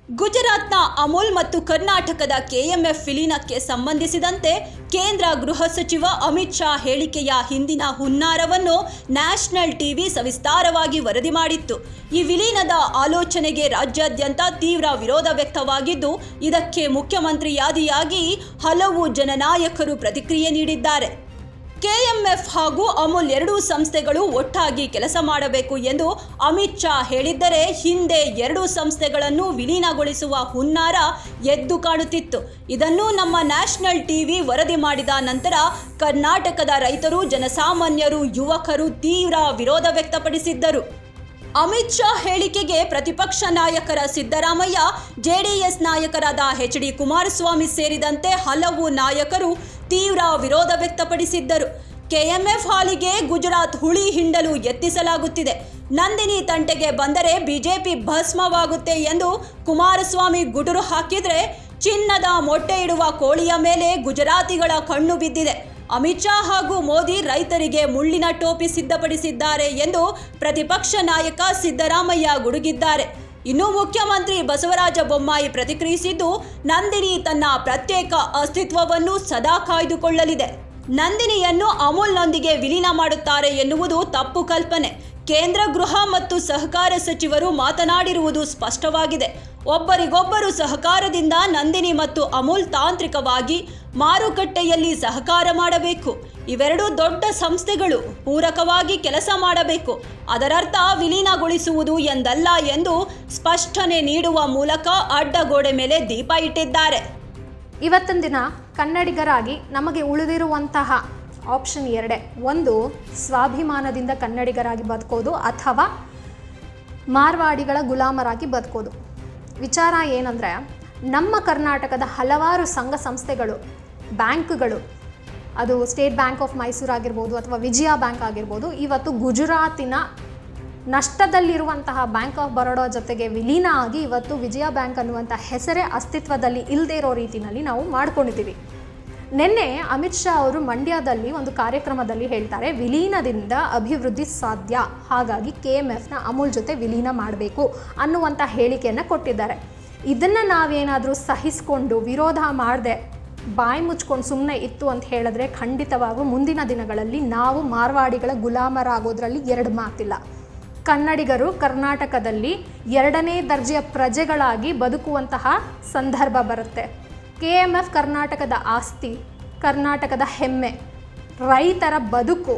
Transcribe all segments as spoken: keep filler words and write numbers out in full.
ಗುಜರಾತ್ನ ಅಮೂಲ್ ಮತ್ತು ಕರ್ನಾಟಕದ ಕೆಎಂಎಫ್ ವಿಲೀನಕ್ಕೆ ಸಂಬಂಧಿಸಿದಂತೆ ಕೇಂದ್ರ ಗೃಹ ಸಚಿವ ಅಮಿತ್ ಶಾ ಹೇಳಿಕೆಯ ಹಿಂದಿನ ಹುನ್ನಾರವನ್ನು ನ್ಯಾಷನಲ್ ಟಿವಿ ಸವಿಸ್ತಾರವಾಗಿ ವರದಿ ಮಾಡಿತ್ತು. ಈ ವಿಲೀನದ ಆಲೋಚನೆಗೆ ರಾಜ್ಯಾದ್ಯಂತ ತೀವ್ರ ವಿರೋಧ ವ್ಯಕ್ತವಾಗಿದ್ದು, ಇದಕ್ಕೆ ಮುಖ್ಯಮಂತ್ರಿಯಾದಿಯಾಗಿ ಹಲವು ಜನನಾಯಕರು ಪ್ರತಿಕ್ರಿಯೆ ನೀಡಿದ್ದಾರೆ. ಕೆಎಂಎಫ್ ಹಾಗೂ ಅಮೂಲ್ ಎರಡೂ ಸಂಸ್ಥೆಗಳು ಒಟ್ಟಾಗಿ ಕೆಲಸ ಮಾಡಬೇಕು ಎಂದು ಅಮಿತ್ ಶಾ ಹೇಳಿದ್ದರೆ, ಹಿಂದೆ ಎರಡೂ ಸಂಸ್ಥೆಗಳನ್ನು ವಿಲೀನಗೊಳಿಸುವ ಹುನ್ನಾರ ಎದ್ದು ಕಾಣುತ್ತಿತ್ತು. ಇದನ್ನು ನಮ್ಮ ನ್ಯಾಷನಲ್ ಟಿವಿ ವರದಿ ಮಾಡಿದ ನಂತರ ಕರ್ನಾಟಕದ ರೈತರು, ಜನಸಾಮಾನ್ಯರು, ಯುವಕರು ತೀವ್ರ ವಿರೋಧ ವ್ಯಕ್ತಪಡಿಸಿದ್ದರು. ಅಮಿತ್ ಶಾ ಹೇಳಿಕೆಗೆ ಪ್ರತಿಪಕ್ಷ ನಾಯಕರ ಸಿದ್ದರಾಮಯ್ಯ, ಜೆಡಿಎಸ್ ನಾಯಕರಾದ ಎಚ್ ಡಿ ಕುಮಾರಸ್ವಾಮಿ ಸೇರಿದಂತೆ ಹಲವು ನಾಯಕರು ತೀವ್ರ ವಿರೋಧ ವ್ಯಕ್ತಪಡಿಸಿದ್ದರು. ಕೆಎಂಎಫ್ ಹಾಲಿಗೆ ಗುಜರಾತ್ ಹುಳಿ ಹಿಂಡಲು ಯತ್ನಿಸಲಾಗುತ್ತಿದೆ. ನಂದಿನಿ ತಂಟೆಗೆ ಬಂದರೆ ಬಿಜೆಪಿ ಭಸ್ಮವಾಗುತ್ತೆ ಎಂದು ಕುಮಾರಸ್ವಾಮಿ ಗುಡುರು ಹಾಕಿದರೆ, ಚಿನ್ನದ ಮೊಟ್ಟೆ ಇಡುವ ಕೋಳಿಯ ಮೇಲೆ ಗುಜರಾತಿಗಳ ಕಣ್ಣು ಬಿದ್ದಿದೆ. ಅಮಿತ್ ಶಾ ಹಾಗೂ ಮೋದಿ ರೈತರಿಗೆ ಮುಳ್ಳಿನ ಟೋಪಿ ಸಿದ್ಧಪಡಿಸಿದ್ದಾರೆ ಎಂದು ಪ್ರತಿಪಕ್ಷ ನಾಯಕ ಸಿದ್ದರಾಮಯ್ಯ ಗುಡುಗಿದ್ದಾರೆ. ಇನ್ನು ಮುಖ್ಯಮಂತ್ರಿ ಬಸವರಾಜ ಬೊಮ್ಮಾಯಿ ಪ್ರತಿಕ್ರಿಯಿಸಿದ್ದು, ನಂದಿನಿ ತನ್ನ ಪ್ರತ್ಯೇಕ ಅಸ್ತಿತ್ವವನ್ನು ಸದಾ ಕಾಯ್ದುಕೊಳ್ಳಲಿದೆ. ನಂದಿನಿಯನ್ನು ಅಮೂಲ್ನೊಂದಿಗೆ ವಿಲೀನ ಮಾಡುತ್ತಾರೆ ಎನ್ನುವುದು ತಪ್ಪು ಕಲ್ಪನೆ. ಕೇಂದ್ರ ಗೃಹ ಮತ್ತು ಸಹಕಾರ ಸಚಿವರು ಮಾತನಾಡಿರುವುದು ಸ್ಪಷ್ಟವಾಗಿದೆ. ಒಬ್ಬರಿಗೊಬ್ಬರು ಸಹಕಾರದಿಂದ ನಂದಿನಿ ಮತ್ತು ಅಮೂಲ್ ತಾಂತ್ರಿಕವಾಗಿ ಮಾರುಕಟ್ಟೆಯಲ್ಲಿ ಸಹಕಾರ ಮಾಡಬೇಕು. ಇವೆರಡೂ ದೊಡ್ಡ ಸಂಸ್ಥೆಗಳು ಪೂರಕವಾಗಿ ಕೆಲಸ ಮಾಡಬೇಕು. ಅದರರ್ಥ ವಿಲೀನಗೊಳಿಸುವುದು ಎಂದಲ್ಲ ಎಂದು ಸ್ಪಷ್ಟನೆ ನೀಡುವ ಮೂಲಕ ಅಡ್ಡಗೋಡೆ ಮೇಲೆ ದೀಪ ಇಟ್ಟಿದ್ದಾರೆ. ಇವತ್ತಿನ ದಿನ ಕನ್ನಡಿಗರಾಗಿ ನಮಗೆ ಉಳಿದಿರುವಂತಹ ಆಪ್ಷನ್ ಎರಡೇ. ಒಂದು, ಸ್ವಾಭಿಮಾನದಿಂದ ಕನ್ನಡಿಗರಾಗಿ ಬದುಕೋದು ಅಥವಾ ಮಾರ್ವಾಡಿಗಳ ಗುಲಾಮರಾಗಿ ಬದುಕೋದು. ವಿಚಾರ ಏನಂದರೆ, ನಮ್ಮ ಕರ್ನಾಟಕದ ಹಲವಾರು ಸಂಘ ಸಂಸ್ಥೆಗಳು, ಬ್ಯಾಂಕ್ಗಳು, ಅದು ಸ್ಟೇಟ್ ಬ್ಯಾಂಕ್ ಆಫ್ ಮೈಸೂರು ಆಗಿರ್ಬೋದು ಅಥವಾ ವಿಜಯ ಬ್ಯಾಂಕ್ ಆಗಿರ್ಬೋದು, ಇವತ್ತು ಗುಜರಾತಿನ ನಷ್ಟದಲ್ಲಿರುವಂತಹ ಬ್ಯಾಂಕ್ ಆಫ್ ಬರೋಡಾ ಜೊತೆಗೆ ವಿಲೀನ ಆಗಿ ಇವತ್ತು ವಿಜಯ ಬ್ಯಾಂಕ್ ಅನ್ನುವಂಥ ಹೆಸರೇ ಅಸ್ತಿತ್ವದಲ್ಲಿ ಇಲ್ಲದೇ ಇರೋ ರೀತಿಯಲ್ಲಿ ನಾವು ಮಾಡ್ಕೊಂಡಿದ್ದೀವಿ. ನಿನ್ನೆ ಅಮಿತ್ ಶಾ ಅವರು ಮಂಡ್ಯದಲ್ಲಿ ಒಂದು ಕಾರ್ಯಕ್ರಮದಲ್ಲಿ ಹೇಳ್ತಾರೆ, ವಿಲೀನದಿಂದ ಅಭಿವೃದ್ಧಿ ಸಾಧ್ಯ, ಹಾಗಾಗಿ ಕೆ ಎಮ್ ಎಫ್ನ ಅಮೂಲ್ ಜೊತೆ ವಿಲೀನ ಮಾಡಬೇಕು ಅನ್ನುವಂಥ ಹೇಳಿಕೆಯನ್ನು ಕೊಟ್ಟಿದ್ದಾರೆ. ಇದನ್ನು ನಾವೇನಾದರೂ ಸಹಿಸಿಕೊಂಡು ವಿರೋಧ ಮಾಡದೆ ಬಾಯಿ ಮುಚ್ಕೊಂಡು ಸುಮ್ಮನೆ ಇತ್ತು ಅಂತ ಹೇಳಿದ್ರೆ, ಖಂಡಿತವಾಗೂ ಮುಂದಿನ ದಿನಗಳಲ್ಲಿ ನಾವು ಮಾರ್ವಾಡಿಗಳ ಗುಲಾಮರಾಗೋದ್ರಲ್ಲಿ ಎರಡು ಮಾತಿಲ್ಲ. ಕನ್ನಡಿಗರು ಕರ್ನಾಟಕದಲ್ಲಿ ಎರಡನೇ ದರ್ಜೆಯ ಪ್ರಜೆಗಳಾಗಿ ಬದುಕುವಂತಹ ಸಂದರ್ಭ ಬರುತ್ತೆ. ಕೆ ಎಮ್ ಎಫ್ ಕರ್ನಾಟಕದ ಆಸ್ತಿ, ಕರ್ನಾಟಕದ ಹೆಮ್ಮೆ, ರೈತರ ಬದುಕು,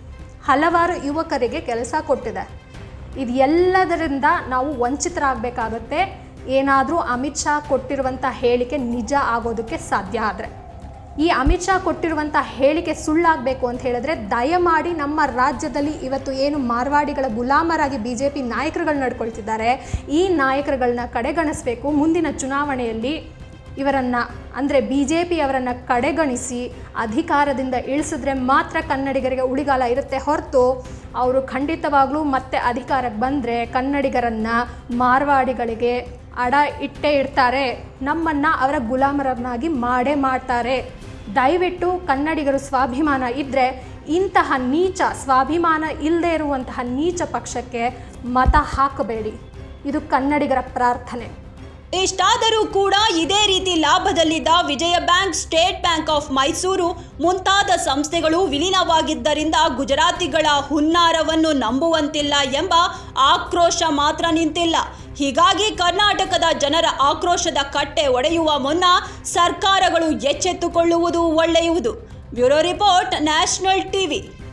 ಹಲವಾರು ಯುವಕರಿಗೆ ಕೆಲಸ ಕೊಟ್ಟಿದೆ. ಇದು ಎಲ್ಲದರಿಂದ ನಾವು ವಂಚಿತರಾಗಬೇಕಾಗತ್ತೆ. ಏನಾದರೂ ಅಮಿತ್ ಶಾ ಕೊಟ್ಟಿರುವಂಥ ಹೇಳಿಕೆ ನಿಜ ಆಗೋದಕ್ಕೆ ಸಾಧ್ಯ ಆದರೆ. ಈ ಅಮಿತ್ ಶಾ ಕೊಟ್ಟಿರುವಂಥ ಹೇಳಿಕೆ ಸುಳ್ಳಾಗಬೇಕು ಅಂತ ಹೇಳಿದ್ರೆ, ದಯಮಾಡಿ ನಮ್ಮ ರಾಜ್ಯದಲ್ಲಿ ಇವತ್ತು ಏನು ಮಾರ್ವಾಡಿಗಳ ಗುಲಾಮರಾಗಿ ಬಿ ಜೆ ಪಿ ನಾಯಕರುಗಳು ನಡ್ಕೊಳ್ತಿದ್ದಾರೆ, ಈ ನಾಯಕರುಗಳನ್ನ ಕಡೆಗಣಿಸಬೇಕು. ಮುಂದಿನ ಚುನಾವಣೆಯಲ್ಲಿ ಇವರನ್ನು ಅಂದರೆ ಬಿ ಜೆ ಪಿಯವರನ್ನು ಕಡೆಗಣಿಸಿ ಅಧಿಕಾರದಿಂದ ಇಳಿಸಿದ್ರೆ ಮಾತ್ರ ಕನ್ನಡಿಗರಿಗೆ ಉಳಿಗಾಲ ಇರುತ್ತೆ ಹೊರತು, ಅವರು ಖಂಡಿತವಾಗ್ಲೂ ಮತ್ತೆ ಅಧಿಕಾರಕ್ಕೆ ಬಂದರೆ ಕನ್ನಡಿಗರನ್ನು ಮಾರ್ವಾಡಿಗಳಿಗೆ ಅಡ ಇಟ್ಟೇ ಇಡ್ತಾರೆ, ನಮ್ಮನ್ನು ಅವರ ಗುಲಾಮರನ್ನಾಗಿ ಮಾಡೇ ಮಾಡ್ತಾರೆ. ದಯವಿಟ್ಟು ಕನ್ನಡಿಗರು ಸ್ವಾಭಿಮಾನ ಇದ್ದರೆ ಇಂತಹ ನೀಚ, ಸ್ವಾಭಿಮಾನ ಇಲ್ಲದೆ ಇರುವಂತಹ ನೀಚ ಪಕ್ಷಕ್ಕೆ ಮತ ಹಾಕಬೇಡಿ. ಇದು ಕನ್ನಡಿಗರ ಪ್ರಾರ್ಥನೆ. ಇಷ್ಟಾದರೂ ಕೂಡ ಇದೇ ರೀತಿ ಲಾಭದಲ್ಲಿದ್ದ Vijaya bank, state bank of Mysore ಮುಂತಾದ ಸಂಸ್ಥೆಗಳು ವಿಲೀನವಾಗಿದ್ದರಿಂದ ಗುಜರಾತಿಗಳ ಹುನ್ನಾರವನ್ನು ನಂಬುವಂತಿಲ್ಲ ಎಂಬ ಆಕ್ರೋಶ ಮಾತ್ರ ನಿಂತಿಲ್ಲ. ಹೀಗಾಗಿ ಕರ್ನಾಟಕದ ಜನರ ಆಕ್ರೋಶದ ಕಟ್ಟೆ ಒಡೆಯುವ ಮುನ್ನ ಸರ್ಕಾರಗಳು ಎಚ್ಚೆತ್ತುಕೊಳ್ಳುವುದು ಒಳ್ಳೆಯುವುದು. Bureau report, national TV.